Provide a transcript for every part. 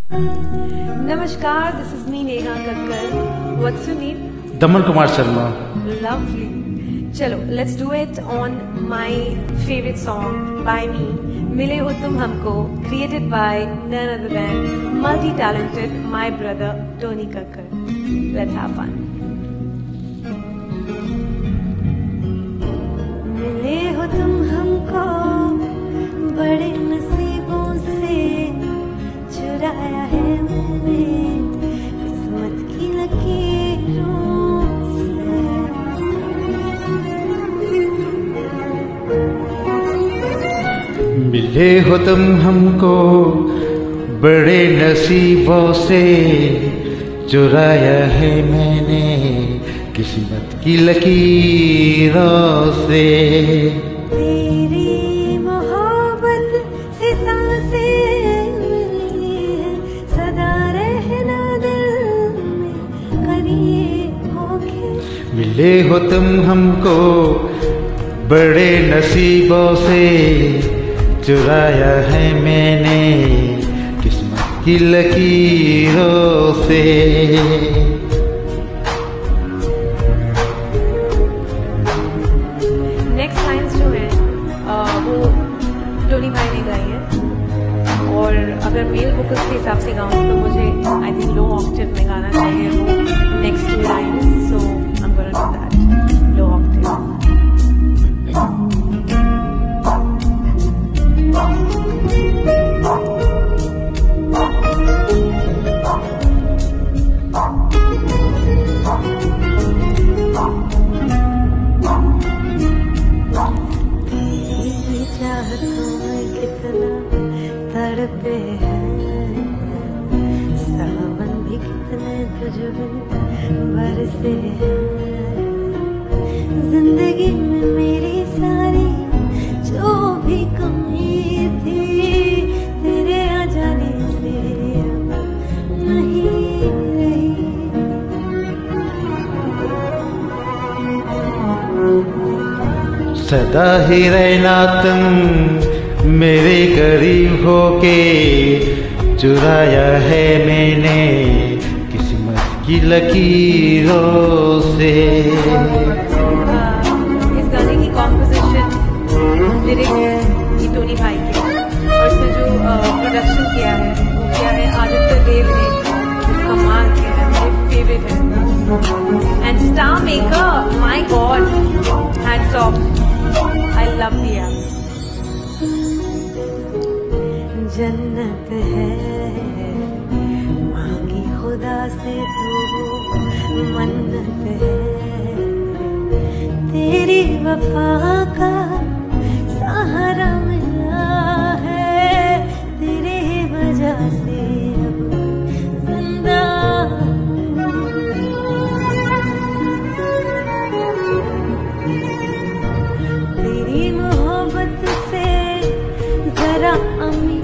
Namaskar, this is me Neha Kakkar. What's your name? Daman Kumar Sharma. Lovely. Chalo, let's do it on my favorite song by me, Mile Ho Tum Humko, created by none other than multi-talented my brother Tony Kakkar. Let's have fun. मिले हो तुम हमको बड़े नसीबों से, चुराया है मैंने किस्मत की लकीरों से। मिले हो तुम हमको बड़े नसीबों से, चुराया है मैंने किस्मत की लकीरों से। तेरी मोहब्बत से सांसें मिली है, सदा रहना दिल में करीब होके। मिले हो तुम हमको बड़े नसीबों से, चुराया है मैंने किस्मत की लकीरों से। नेक्स्ट लाइन्स जो है वो टोनी भाई ने गाई है, और अगर मेल वोकल्स के हिसाब से गाऊं तो मुझे आई थिंक लो ऑक्टेव में गाना चाहिए वो next two lines, so I am gonna do that low octave. तड़पे हैं सावन भी कितने तुझ बिन बरसे हैं। जिंदगी में मेरी सारी जो भी कमी थी, तेरे आ जाने से अब नहीं रही। सदा ही रहना तुम मेरे करीब होके, चुराया है मैंने किस्मत की लकीरों से। इस गाने की कॉम्पोजिशन लिरिक्स ये टोनी भाई की, और इसमें जो प्रोडक्शन किया है वो किया है आदित्य देव ने। कमाल किया है, मेरे फेवरेट है। And star maker, my god, hats off, I love the album. जन्नत है मांगी खुदा से तू मन्नत है, तेरी वफा का सहारा मिला है, तेरे वजह से अब जिंदा। तेरी मोहब्बत से जरा अमीर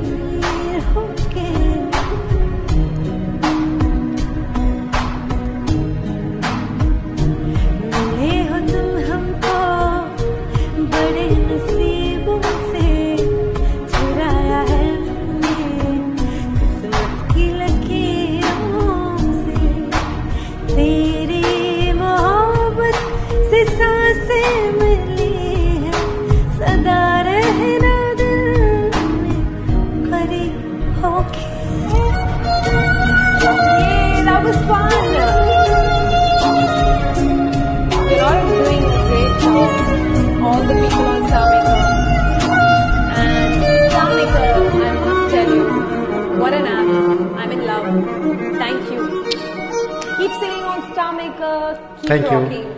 all the people on Star Maker. And Star Maker, I must tell you, what an album. I'm in love. Thank you. Keep singing on Star Maker. Keep Thank rocking. you.